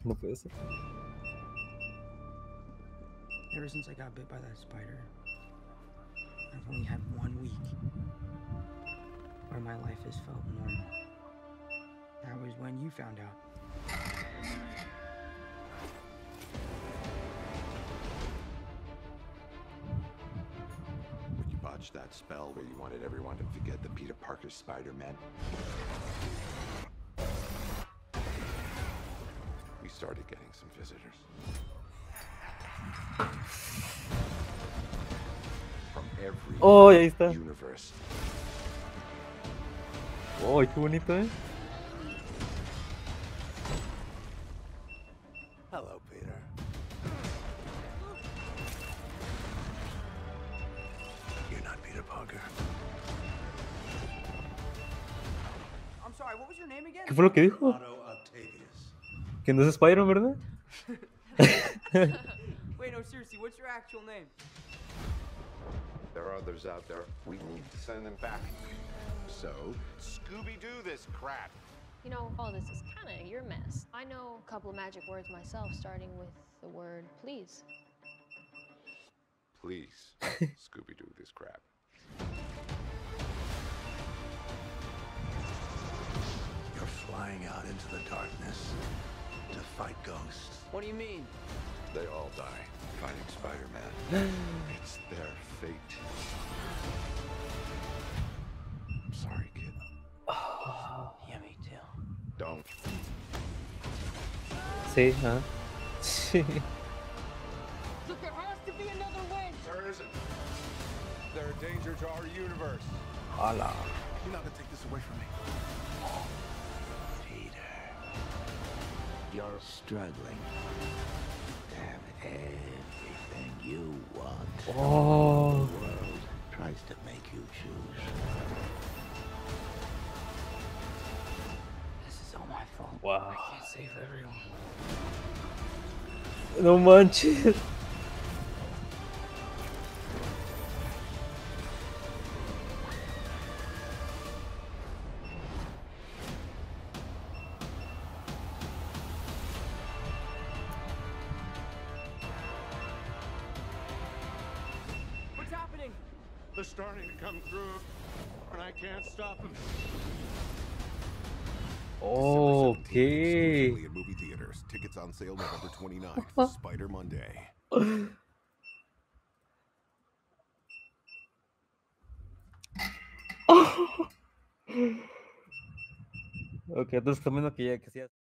No puede ser. Ever since I got bit by that spider, I've only had 1 week where my life has felt normal. That was when you found out. When you botched that spell where you wanted everyone to forget that Peter Parker's Spider-Man, we started getting some visitors. From every Oh, ahí está. universe. Oh, qué bonito, ¿eh? Hello, Peter. You're not Peter Parker. I'm sorry, what was your name again? ¿Qué fue lo que dijo? Otto Octavius. Que no es Spider-Man, ¿verdad? Wait, no, seriously, what's your actual name? There are others out there. We need to send them back. So, Scooby-Doo this crap. You know, all this is kind of your mess. I know a couple of magic words myself, starting with the word please. Please, Scooby-Doo this crap. You're flying out into the darkness to fight ghosts. What do you mean? They all die fighting Spider-Man. It's their fate. I'm sorry, kid. Yeah, me too. Don't. Sí, ah. Sí. Look, there has to be another way! There isn't. They're a danger to our universe. Hola. You're not gonna take this away from me. Peter, you're struggling to have everything you want. Oh. The world tries to make you choose. This is all my fault. Wow. I can't save everyone. No manches. What's happening? They're starting to come through, and I can't stop them. Oh, okay. Exclusively in movie theaters. Tickets on sale November 29th. Spider Monday. Ok, entonces también lo que ya que sí.